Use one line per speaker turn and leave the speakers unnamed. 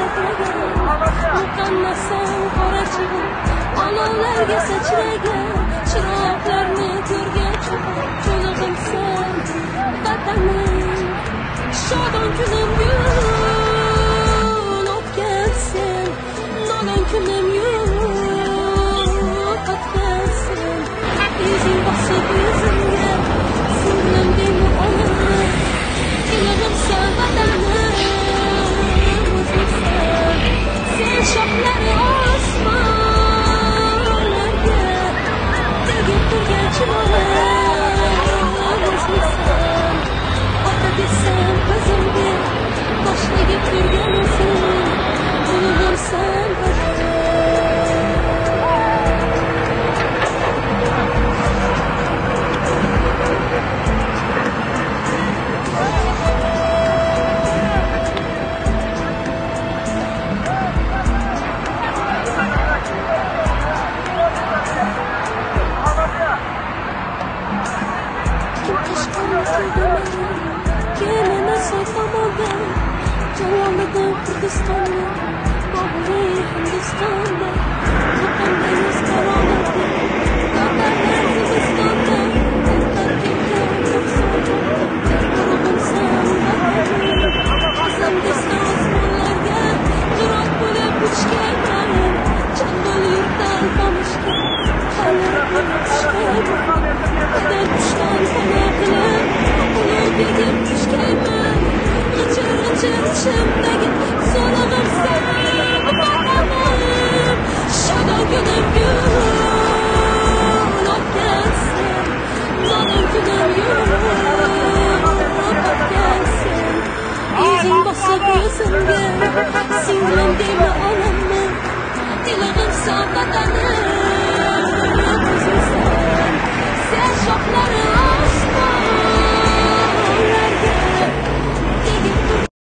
muqannasam qorachim olovlarga sachragan chiroqlarni ko'rgach to'lg'imsan vatanim shodon kunim yo'l o'tkazsin nodon kunim yo'q o'tkazsin yuzing bosib yuzimga singlim deymi onamni ilig'imsan vatanim o'zingsan sen shoxlari osmonlarga tegib turgan chinolar o'zingsan ota desam o'zimga bosh egib turgansan ilig'imsan Kelene so'tamagan Jaloliddin Kurdistonda Boburi Hindistonda Qo'qonda yuz qaroqda Qatarda Qirg'izistonda Tarkibda Urug'imsan vatanim Qasam osmonlarga Duroq bo'lib uchganman Jangol yurtdan qamishga Hali qamishga Qadar qushdan sana qilib Begim tushkayman G'ijir ichimdagi so'lig'imsan vatanim Shodon kunim yo'l o'tkazsin Nodon kunim yo'q o'tkazsin Yuzing bosib yuzimga Singlim deymi onamni Ilig'imsan vatanim